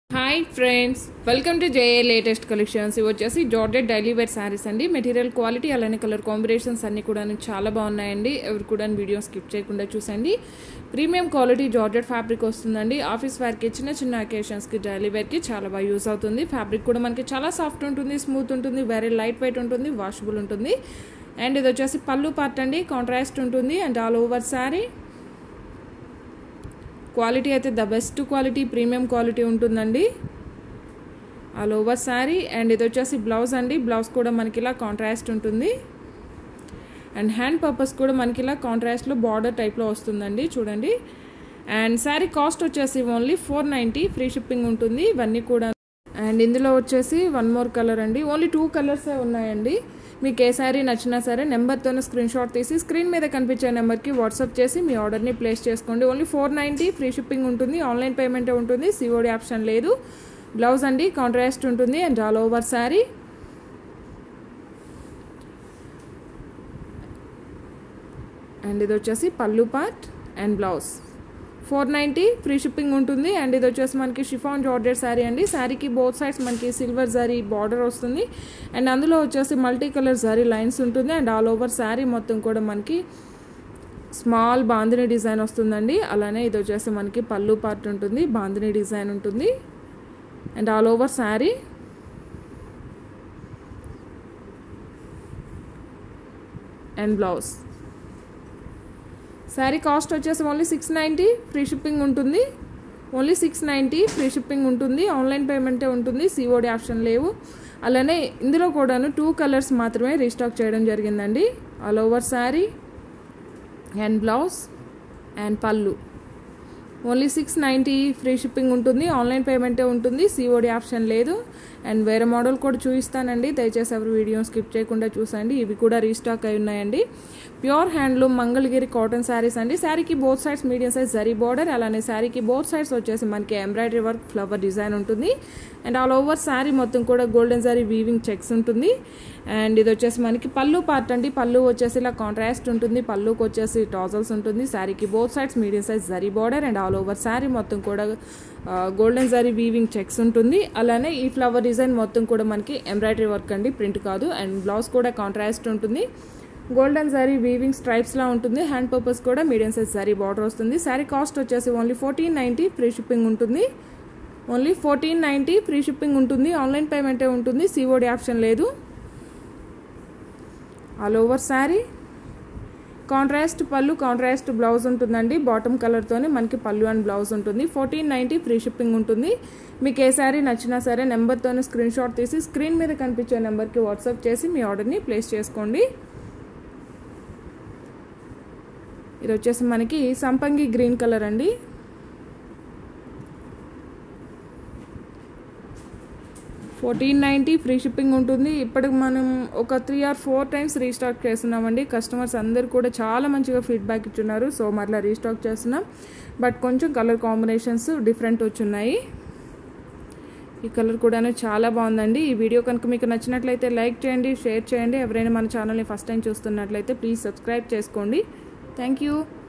Hi friends, welcome to JA latest collections. ఇవి వచ్చేసి georgette daily wear saris అండి. Material quality అలానే కలర్ కాంబినేషన్స్ అన్నీ కూడా చాలా బాగున్నాయండి. ఎవరు కూడా వీడియో స్కిప్ చేయకుండా చూసండి. ప్రీమియం క్వాలిటీ జార్జెట్ ఫ్యాబ్రిక్ వస్తుందండి. ఆఫీస్ వేర్కి చిన్న చిన్న అకేషన్స్కి డైలీ వేర్కి చాలా బాగా యూజ్ అవుతుంది. ఫ్యాబ్రిక్ కూడా మనకి చాలా సాఫ్ట్ ఉంటుంది, స్మూత్ ఉంటుంది, వెరీ లైట్ వెయిట్ ఉంటుంది, వాషబుల్ ఉంటుంది. అండ్ ఇది వచ్చేసి పళ్ళు పార్ట్ అండి, కాంట్రాస్ట్ ఉంటుంది and all over sari. Quality అయితే the best quality, premium quality ఉంటుందండి ఆల్ ఓవర్ శారీ. అండ్ ఇది వచ్చేసి బ్లౌజ్ అండి. బ్లౌజ్ కూడా మనకి ఇలా కాంట్రాస్ట్ ఉంటుంది అండ్ హ్యాండ్ పర్పస్ కూడా మనకి ఇలా కాంట్రాస్ట్లో బార్డర్ టైప్లో వస్తుందండి, చూడండి. అండ్ శారీ కాస్ట్ వచ్చేసి ఓన్లీ 490, ఫ్రీ షిప్పింగ్ ఉంటుంది ఇవన్నీ కూడా. అండ్ ఇందులో వచ్చేసి వన్ మోర్ కలర్ అండి. ఓన్లీ 2 కలర్సే ఉన్నాయండి. మీకు ఏ శారీ నచ్చినా సరే నెంబర్తోనే స్క్రీన్ షాట్ తీసి స్క్రీన్ మీద కనిపించే నెంబర్కి వాట్సాప్ చేసి మీ ఆర్డర్ని ప్లేస్ చేసుకోండి. ఓన్లీ 490, ఫ్రీ షిప్పింగ్ ఉంటుంది, ఆన్లైన్ పేమెంటే ఉంటుంది, సిఓడి ఆప్షన్ లేదు. బ్లౌజ్ అండి కాంట్రాస్ట్ ఉంటుంది and all over sari. And ఇది వచ్చేసి pallu part and blouse. 490, free shipping ఉంటుంది. అండ్ ఇది వచ్చేసి మనకి షిఫాన్ జార్జెట్ శారీ అండి. శారీకి బోత్ సైడ్స్ మనకి సిల్వర్ జరీ బార్డర్ వస్తుంది అండ్ అందులో వచ్చేసి మల్టీ కలర్ జరీ లైన్స్ ఉంటుంది. అండ్ ఆల్ ఓవర్ శారీ మొత్తం కూడా మనకి స్మాల్ బాందిని డిజైన్ వస్తుందండి. అలానే ఇది వచ్చేసి మనకి పళ్ళు పార్ట్ ఉంటుంది, బాందిని డిజైన్ ఉంటుంది and all over sari. And blouse. Sari cost వచ్చేసి ఓన్లీ 690, ఫ్రీ షిప్పింగ్ ఉంటుంది. ఓన్లీ 690, ఫ్రీ షిప్పింగ్ ఉంటుంది, ఆన్లైన్ పేమెంటే ఉంటుంది, సిఓడి ఆప్షన్ లేవు. అలానే ఇందులో కూడాను 2 కలర్స్ మాత్రమే రీస్టాక్ చేయడం జరిగిందండి. All over sari and blouse and pallu. Only 690, free shipping ఉంటుంది, ఆన్లైన్ పేమెంటే ఉంటుంది, సిఓడి ఆప్షన్ లేదు. అండ్ వేరే మోడల్ కూడా చూపిస్తానండి, దయచేసి ఎవరు వీడియో స్కిప్ చేయకుండా చూసండి. ఇవి కూడా రీస్టాక్ అయి ఉన్నాయండి. Pure handloom Mangalagiri cotton saris అండి. శారీకి both sides medium size zari border, అలానే శారీకి బోత్ సైడ్స్ వచ్చేసి మనకి ఎంబ్రాయిడరీ వర్క్ ఫ్లవర్ డిజైన్ ఉంటుంది. అండ్ ఆల్ ఓవర్ శారీ మొత్తం కూడా గోల్డెన్ జరీ వీవింగ్ చెక్స్ ఉంటుంది. అండ్ ఇది వచ్చేసి మనకి పళ్ళు పార్ట్ అండి. పళ్ళు వచ్చేసి ఇలా కాంట్రాస్ట్ ఉంటుంది, పళ్ళుకి వచ్చేసి టాజల్స్ ఉంటుంది. శారీకి both sides medium size zari border and all over sari మొత్తం కూడా గోల్డెన్ జరీ వీవింగ్ చెక్స్ ఉంటుంది. అలానే ఈ ఫ్లవర్ డిజైన్ మొత్తం కూడా మనకి ఎంబ్రాయిడరీ వర్క్ అండి, ప్రింట్ కాదు. అండ్ బ్లౌజ్ కూడా కాంట్రాస్ట్ ఉంటుంది, గోల్డెన్ జరీ వీవింగ్ స్ట్రైప్స్ లా ఉంటుంది. హ్యాండ్ పర్పస్ కూడా మీడియం సైజ్ జరీ బార్డర్ వస్తుంది. శారీ కాస్ట్ వచ్చేసి ఓన్లీ 1490, ఫ్రీ షిప్పింగ్ ఉంటుంది. ఓన్లీ 1490, ఫ్రీ షిప్పింగ్ ఉంటుంది, ఆన్లైన్ పేమెంటే ఉంటుంది, సిఓడి ఆప్షన్ లేదు. All over sari. Contrast pallu, contrast blouse ఉంటుందండి. బాటమ్ కలర్తోనే మనకి పళ్ళు అండ్ బ్లౌజ్ ఉంటుంది. 1490, ఫ్రీ షిప్పింగ్ ఉంటుంది. మీకు ఏ శారీ నచ్చినా సరే నెంబర్తోనే స్క్రీన్ షాట్ తీసి స్క్రీన్ మీద కనిపించే నెంబర్కి వాట్సాప్ చేసి మీ ఆర్డర్ని ప్లేస్ చేసుకోండి. ఇది వచ్చేసి మనకి సంపంగి గ్రీన్ కలర్ అండి. $1490, ఫ్రీ షిప్పింగ్ ఉంటుంది. ఇప్పటికి మనం ఒక 3 or 4 టైమ్స్ రీస్టాక్ చేస్తున్నామండి. కస్టమర్స్ అందరు కూడా చాలా మంచిగా ఫీడ్బ్యాక్ ఇచ్చున్నారు. సో మరలా రీస్టాక్ చేస్తున్నాం. బట్ కొంచెం కలర్ కాంబినేషన్స్ డిఫరెంట్ వచ్చున్నాయి. ఈ కలర్ కూడా చాలా బాగుందండి. ఈ వీడియో కనుక మీకు నచ్చినట్లయితే లైక్ చేయండి, షేర్ చేయండి. ఎవరైనా మన ఛానల్ని ఫస్ట్ టైం చూస్తున్నట్లయితే ప్లీజ్ సబ్స్క్రైబ్ చేసుకోండి. Thank you.